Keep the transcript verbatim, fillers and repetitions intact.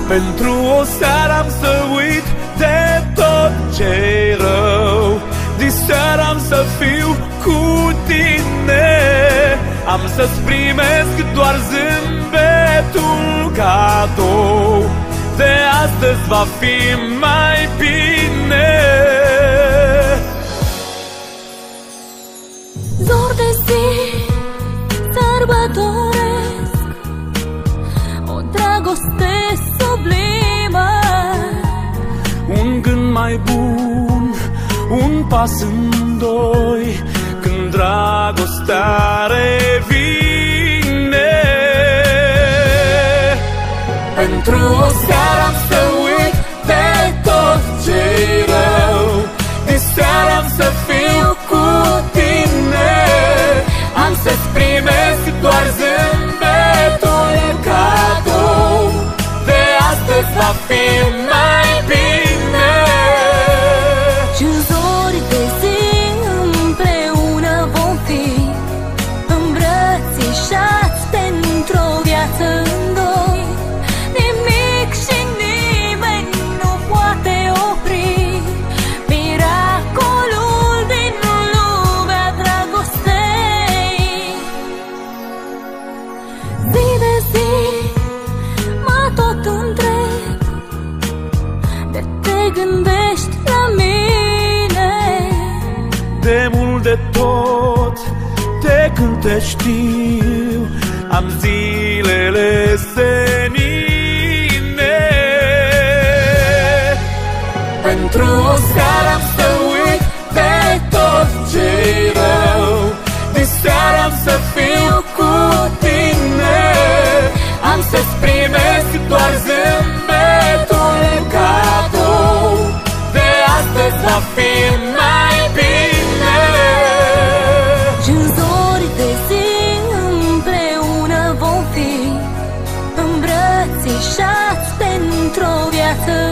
Pentru o seară am să uit de tot ce-i rău. Diseară am să fiu cu tine. Am să-ți primesc doar zâmbetul cadou. De astăzi va fi mai bine. Zor de zi sărbătoresc o dragoste sublimă, un gând mai bun, un pas în doi, când dragostea revine. Pentru o seară am să uit de tot ce-i rău. Diseară am să fiu cu tine. Am să-ți primesc doar zâmbetul cadou. De astăzi va fi mai bine. și zori de zi împreună vom fi, îmbrățișați pentru o viață în doi. Nimic și nimeni nu poate opri miracolul din lumea dragostei. Zi de zi mă tot întreb, de te gândești la mine. De mult de tot, de când te știu, am zilele senine. Pentru o seară am să uit de tot ce-i rău. Diseară am să fiu cu tine. Am să-ți primesc doar zâmbetul cadou. De astăzi va fi mai bine. și zori de zi împreună vom fi, îmbrățișați pentru o viață